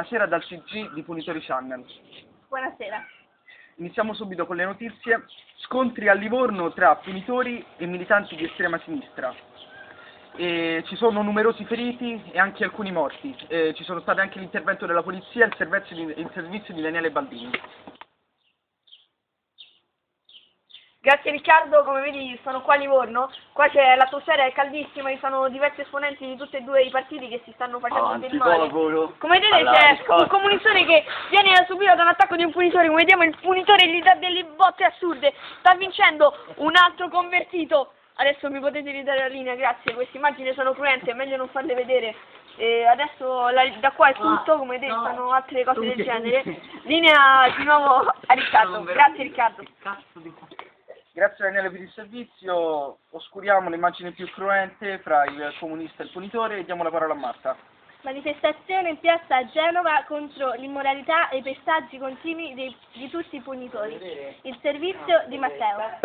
buonasera dal CG di Punitori Channel. Buonasera. Iniziamo subito con le notizie. Scontri a Livorno tra punitori e militanti di estrema sinistra. Ci sono numerosi feriti e anche alcuni morti. Ci sono state anche l'intervento della polizia e il servizio di Daniele Baldini. Grazie Riccardo, come vedi sono qua a Livorno, qua c'è l'atmosfera è caldissima, ci sono diversi esponenti di tutti e due i partiti che si stanno facendo del male. Come vedete c'è un comunitore che viene subito da un attacco di un punitore, come vediamo il punitore gli dà delle botte assurde, sta vincendo un altro convertito. Adesso mi potete ridare la linea, grazie, queste immagini sono cruente, è meglio non farle vedere. Adesso da qua è tutto, come vedete fanno altre cose del genere. Linea di nuovo a Riccardo, grazie Riccardo. Grazie Daniele per il servizio, oscuriamo l'immagine più cruente fra il comunista e il punitore e diamo la parola a Marta. Manifestazione in piazza a Genova contro l'immoralità e i pestaggi continui di tutti i punitori. Il servizio di Matteo.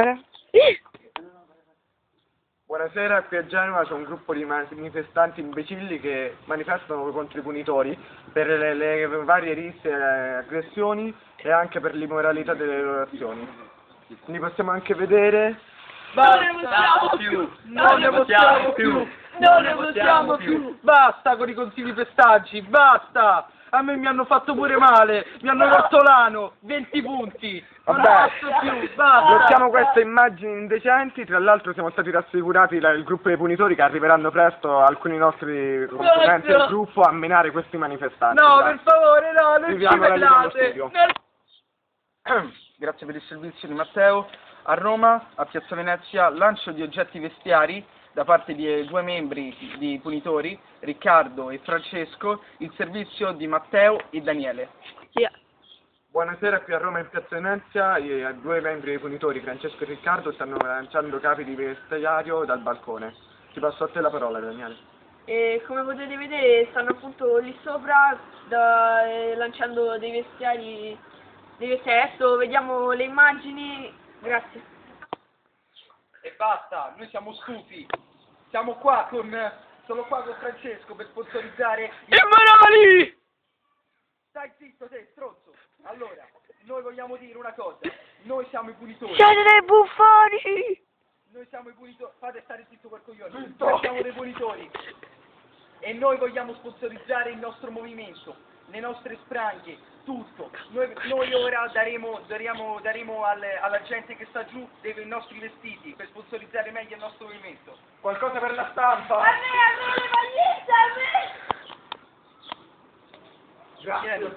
Buonasera, qui a Genova c'è un gruppo di manifestanti imbecilli che manifestano contro i punitori per le varie risse e aggressioni e anche per l'immoralità delle loro azioni. Li possiamo anche vedere. Non ne possiamo più! Non ne possiamo più! Non ne possiamo più! Basta con i continui pestaggi, basta! A me mi hanno fatto pure male, mi hanno rotto l'ano, 20 punti! Non ne posso più, basta! Blocchiamo queste immagini indecenti, tra l'altro siamo stati rassicurati dal gruppo dei punitori che arriveranno presto alcuni nostri componenti del gruppo a menare questi manifestanti. No, per favore, no, non ci Viviamo la linea allo vedate! studio. Grazie per il servizio di Matteo. A Roma, a Piazza Venezia, lancio di oggetti vestiari da parte di due membri di Punitori, Riccardo e Francesco, il servizio di Matteo e Daniele. Buonasera, qui a Roma in Piazza Venezia due membri dei Punitori, Francesco e Riccardo, stanno lanciando capi di vestiario dal balcone. Ti passo a te la parola, Daniele. E come potete vedere stanno appunto lì sopra lanciando dei vestiari. Adesso vediamo le immagini, grazie. E basta, noi siamo stufi. Siamo qua sono qua con Francesco per sponsorizzare i Manoli! Stai zitto te, stronzo. Allora, noi vogliamo dire una cosa. Noi siamo i punitori. Siete dei buffoni! Noi siamo i punitori. Fate stare zitto quel coglione. Noi siamo dei punitori. E noi vogliamo sponsorizzare il nostro movimento, le nostre spranghe, tutto. Noi ora daremo alla gente che sta giù dei nostri vestiti per sponsorizzare meglio il nostro movimento. Qualcosa per la stampa? A me le magliette, a me! Grazie.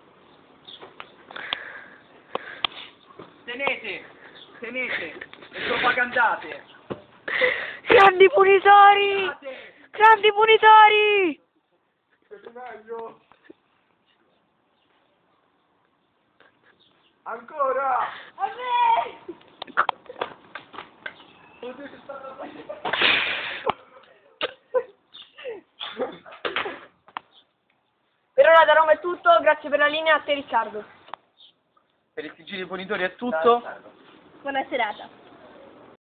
Tenete e propagandate. Grandi punitori! Grandi punitori! Siete meglio? Ancora! A me! Per ora da Roma è tutto, grazie per la linea, a te Riccardo. Per il TG dei Punitori è tutto. Buona serata.